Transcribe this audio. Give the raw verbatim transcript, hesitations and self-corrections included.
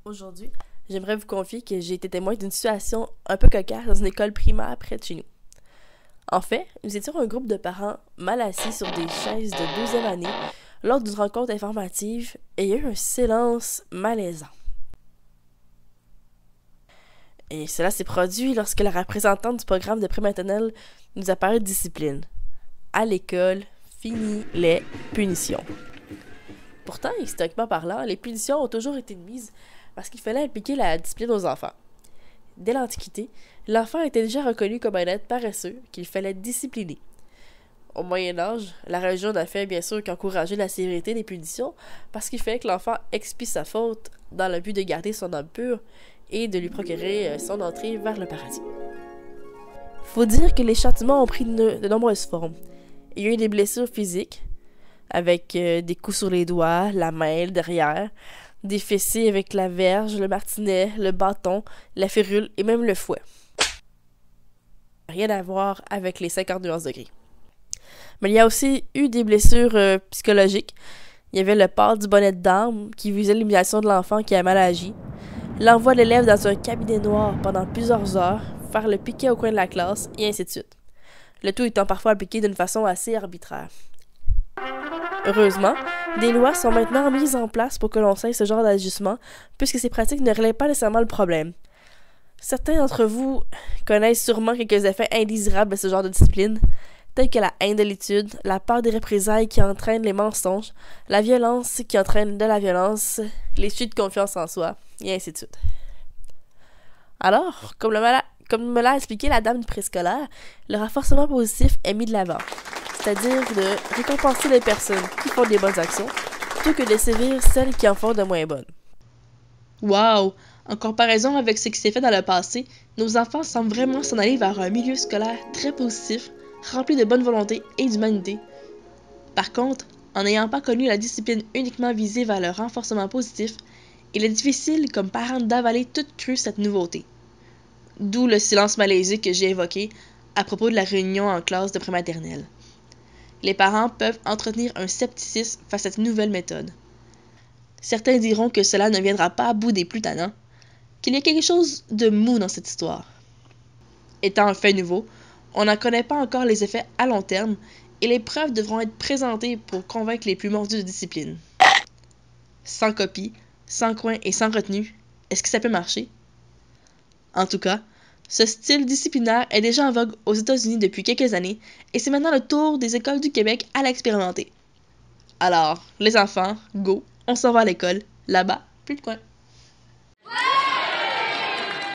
Aujourd'hui, j'aimerais vous confier que j'ai été témoin d'une situation un peu cocasse dans une école primaire près de chez nous. En fait, nous étions un groupe de parents mal assis sur des chaises de deuxième année lors d'une rencontre informative et il y a eu un silence malaisant. Et cela s'est produit lorsque la représentante du programme de prématernelle nous a parlé de discipline. À l'école, fini les punitions. Pourtant, historiquement parlant, les punitions ont toujours été mises parce qu'il fallait appliquer la discipline aux enfants. Dès l'Antiquité, l'enfant était déjà reconnu comme un être paresseux qu'il fallait discipliner. Au Moyen Âge, la religion n'a fait bien sûr qu'encourager la sévérité des punitions parce qu'il fallait que l'enfant expie sa faute dans le but de garder son âme pure et de lui procurer son entrée vers le paradis. Faut dire que les châtiments ont pris de, de nombreuses formes. Il y a eu des blessures physiques, avec euh, des coups sur les doigts, la main, le derrière, des fessées avec la verge, le martinet, le bâton, la férule et même le fouet. Rien à voir avec les cinquante nuances de gris. Mais il y a aussi eu des blessures euh, psychologiques. Il y avait le port du bonnet d'armes qui visait l'élimination de l'enfant qui a mal agi, l'envoi de l'élève dans un cabinet noir pendant plusieurs heures, faire le piquet au coin de la classe, et ainsi de suite. Le tout étant parfois appliqué d'une façon assez arbitraire. Heureusement, des lois sont maintenant mises en place pour que l'on cesse ce genre d'ajustement, puisque ces pratiques ne relèvent pas nécessairement le problème. Certains d'entre vous connaissent sûrement quelques effets indésirables de ce genre de discipline, tels que la haine de l'étude, la peur des représailles qui entraînent les mensonges, la violence qui entraîne de la violence, les suites de confiance en soi, et ainsi de suite. Alors, comme, le mala- comme me l'a expliqué la dame du préscolaire, le renforcement positif est mis de l'avant. C'est-à-dire de récompenser les personnes qui font des bonnes actions, plutôt que de sévir celles qui en font de moins bonnes. Wow! En comparaison avec ce qui s'est fait dans le passé, nos enfants semblent vraiment s'en aller vers un milieu scolaire très positif, rempli de bonne volonté et d'humanité. Par contre, en n'ayant pas connu la discipline uniquement visée vers le renforcement positif, il est difficile comme parent d'avaler toute crue cette nouveauté. D'où le silence malaisé que j'ai évoqué à propos de la réunion en classe de prématernelle. Les parents peuvent entretenir un scepticisme face à cette nouvelle méthode. Certains diront que cela ne viendra pas à bout des plus tannants, qu'il y a quelque chose de mou dans cette histoire. Étant un fait nouveau, on n'en connaît pas encore les effets à long terme et les preuves devront être présentées pour convaincre les plus mordus de discipline. Sans copie, sans coin et sans retenue, est-ce que ça peut marcher? En tout cas, ce style disciplinaire est déjà en vogue aux États-Unis depuis quelques années et c'est maintenant le tour des écoles du Québec à l'expérimenter. Alors, les enfants, go, on s'en va à l'école, là-bas, plus de coin.